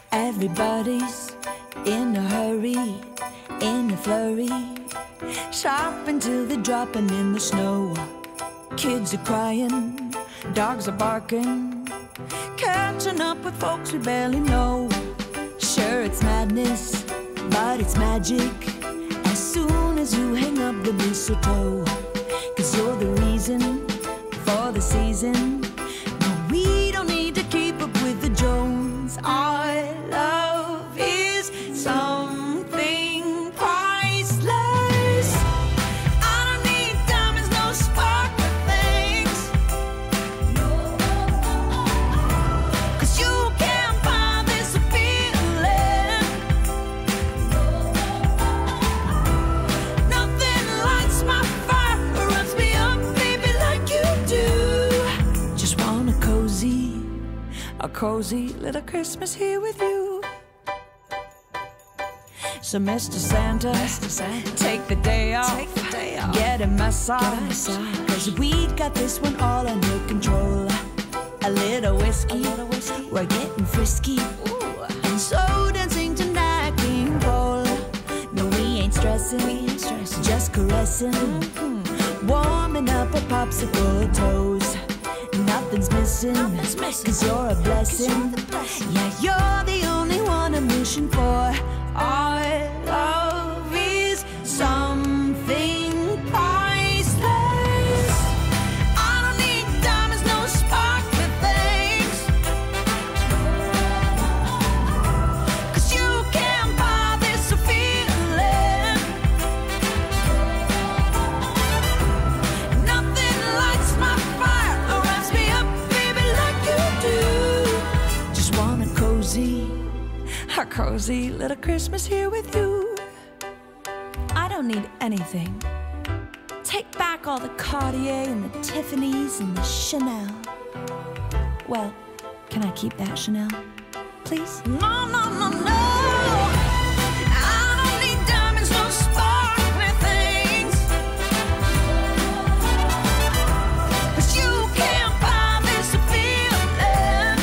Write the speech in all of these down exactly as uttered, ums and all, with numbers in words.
Everybody's in a hurry, in a flurry, shopping till they're dropping in the snow. Kids are crying, dogs are barking, catching up with folks we barely know. Sure, it's madness, but it's magic as soon as you hang up the mistletoe. 'Cause you're the reason for the season. No, we don't need to keep up with the Jones. Our love is something priceless. I don't need diamonds, no sparkly things. No, 'cause you can't buy this feeling. Nothing lights my fire or runs me up, baby, like you do. Just want a cozy, a cozy little Christmas here with you. So Mister Santa, Mister Santa, take the day off, take the day off. Get a massage, 'cause we got this one all under control. A little whiskey, a little whiskey. We're getting frisky. Ooh. And so dancing to Nat King Cole. No, we ain't stressing, we ain't stressing. Just caressing, mm-hmm. Warming up our popsicle toes. Nothing's missing, Nothing's missing. 'Cause you're a blessing. You're the blessing. Yeah, you're the only one I'm wishing for. Our love is something priceless. I don't need diamonds, no sparkly things. 'Cause you can't buy this feeling. Nothing lights my fire or wraps me up, baby, like you do. Just want a cozy, a cozy little Christmas here with you. I don't need anything. Take back all the Cartier and the Tiffany's and the Chanel. Well, can I keep that Chanel, please? No, no, no, no. I don't need diamonds, no sparkly things. 'Cause you can't buy this feeling.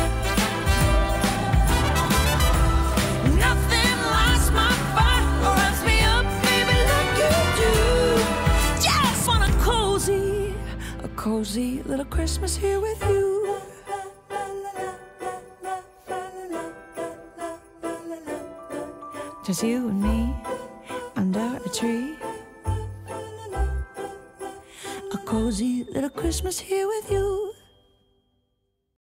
Nothing lights my fire or wraps me up, baby, like you do. Just want a cozy, a cozy little Christmas here with you. Just you and me under a tree. A cozy little Christmas here with you.